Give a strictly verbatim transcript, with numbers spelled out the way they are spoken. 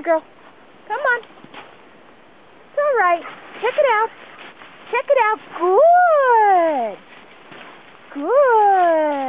girl. Come on. It's all right. Check it out. Check it out. Good. Good.